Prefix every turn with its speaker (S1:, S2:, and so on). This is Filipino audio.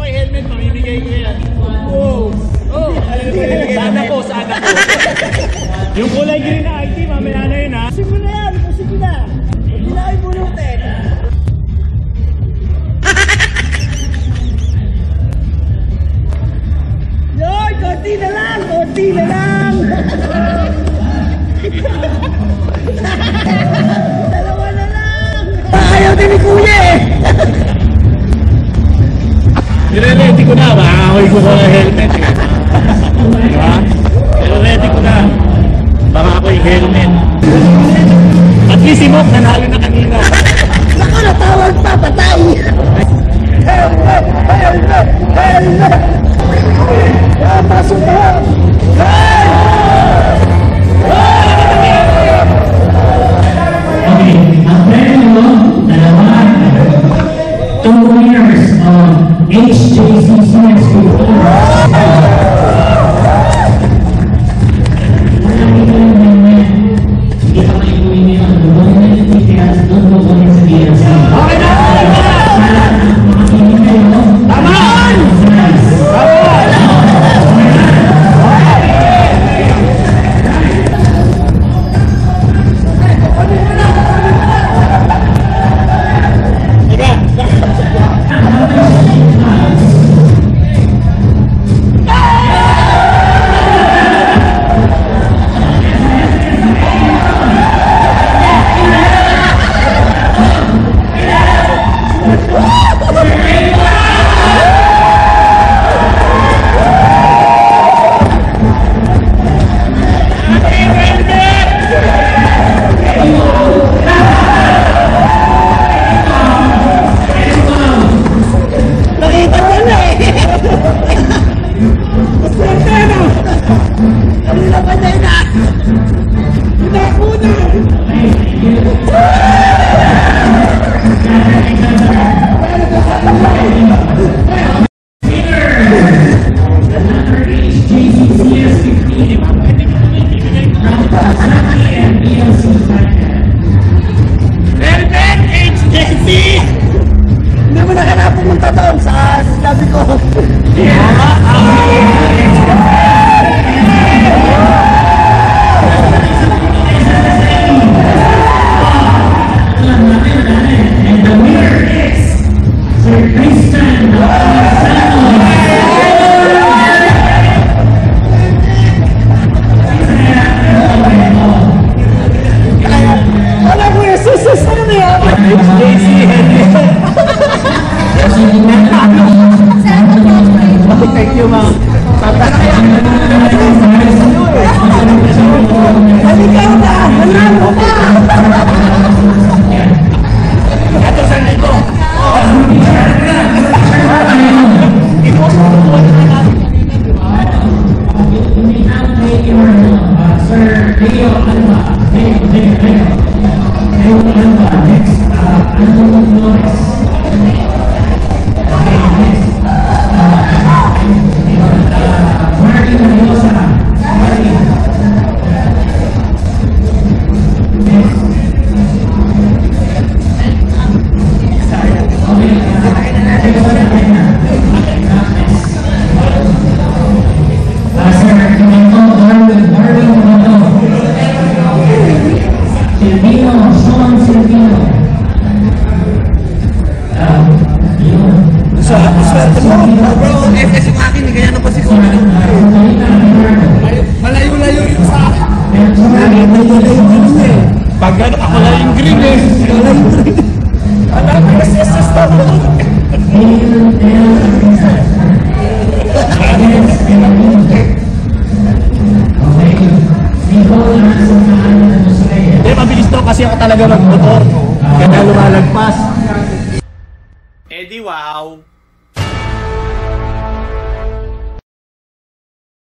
S1: kay helmet, mamimigay ko yan. Oh! Oh! Sana po, sana po. Yung kulay green na IT, mamaya na yun ha.
S2: Sige na yan, sige na. Hilahin mo yung tent. Yoy, konti na lang, konti na lang. Dalawa na lang. Ayaw din ni Kuya eh.
S1: Nire-ready ko na, makakoy ko sa helmet eh. Diba? Pero ready ko na. Baka ako yung helmet. At least si Mok nanalo na kanina.
S2: Naku, natawag pa, patay. Helmet! Helmet! Helmet! Pasok na!
S3: Okay, ang premyo, dalawa, 2 years of HJCCS
S2: Hindi mo na kailangan pumunta doon sa sabi ko.
S3: and the winner is Sir Christian
S2: Alam mo yung susus na yan.
S1: HJC helmet. Thank you, ma'am.
S2: Halika na! Halika na!
S1: Ito sa nito.
S3: Sir Leo Alba, Leo Alba, next, Antonio Flores. Martin Mendoza, Martin.
S1: Malayo-layo yun sa akin. Pag gano'n ako lang yung green eh. Alam ko kasi sa stop. Hindi, mabilis to kasi ako talaga mag-motor. Kaya lumalagpas. Eh di wow.